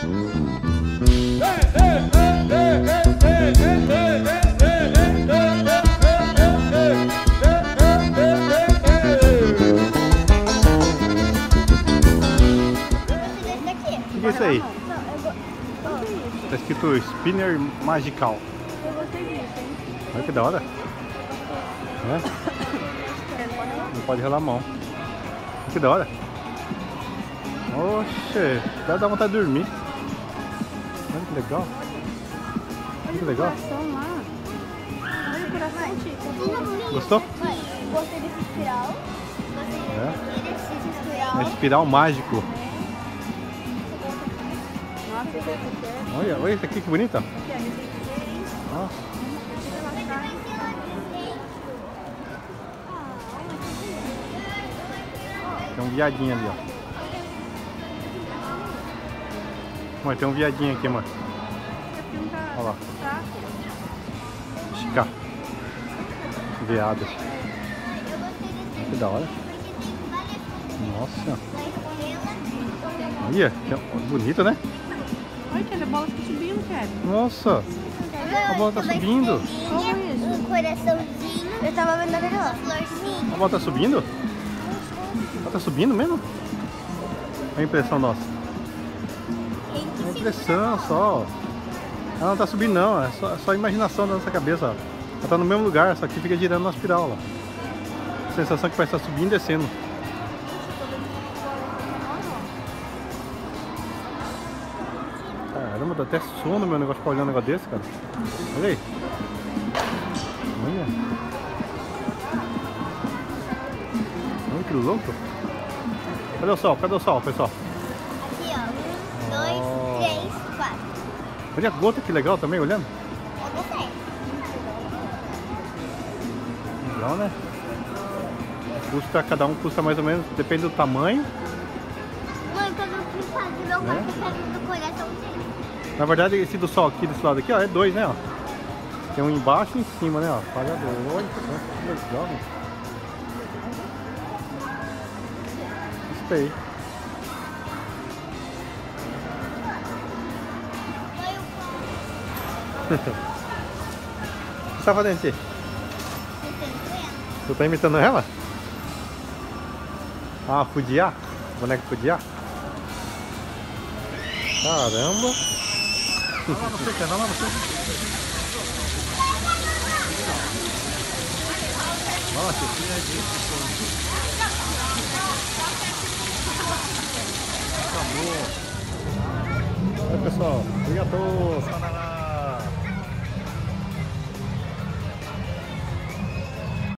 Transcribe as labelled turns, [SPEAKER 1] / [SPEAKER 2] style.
[SPEAKER 1] O que é isso aí? Tá escrito Spinner Magical.
[SPEAKER 2] Eu gostei disso, hein?
[SPEAKER 1] Olha que da hora. É? Não pode relar a mão. Que da hora. Oxe, dá vontade de dormir. Olha que legal. Olha que legal.
[SPEAKER 2] Olha o coração, Chico.
[SPEAKER 1] Gostou?
[SPEAKER 3] Gostei desse espiral. Gostei desse espiral.
[SPEAKER 1] É espiral mágico.
[SPEAKER 2] Nossa, esse é
[SPEAKER 1] Olha, olha esse aqui que bonito. Nossa. Tem um viadinho ali, ó. Mãe, tem um viadinho aqui, mãe. Olha lá. Chica. Veado. Que da hora. Nossa. Olha, bonito, né?
[SPEAKER 2] Olha, Kelly, a bola tá subindo, Kelly.
[SPEAKER 1] Nossa. A bola tá subindo.
[SPEAKER 3] Um coraçãozinho. Eu tava vendo aquele lá. Florzinha.
[SPEAKER 1] A bola tá subindo? Ela tá subindo mesmo? É a impressão nossa. É a impressão só. Ela não tá subindo não, é só a imaginação da nossa cabeça. Ó. Ela tá no mesmo lugar, só que fica girando na espiral lá. A sensação que vai estar subindo e descendo. Caramba, dá até sono meu negócio pra olhar um negócio desse, cara. Olha aí. Olha. Olha que louco. Cadê o sol? Cadê o sol, pessoal?
[SPEAKER 3] Aqui, ó. 1, 2, 3, 4.
[SPEAKER 1] Olha a gota, que legal também, olhando.
[SPEAKER 3] Eu gostei.
[SPEAKER 1] Legal, né? Custa, cada um custa mais ou menos, depende do tamanho.
[SPEAKER 3] Mãe, quando eu fui fazer meu pai pega do coraçãozinho.
[SPEAKER 1] Na verdade, esse do sol aqui, desse lado aqui, ó, é dois, né, ó. Tem um embaixo e em cima, né, ó. Falhador. Olha que legal, né? Gostei. O que você tá fazendo, Tia? Tu tá imitando ela? Ah, Fudiá? Boneco Fudiá? Caramba! Vai lá você, quer? Vai lá você. Vai lá, Tia. Acabou. Oi, pessoal. Obrigado.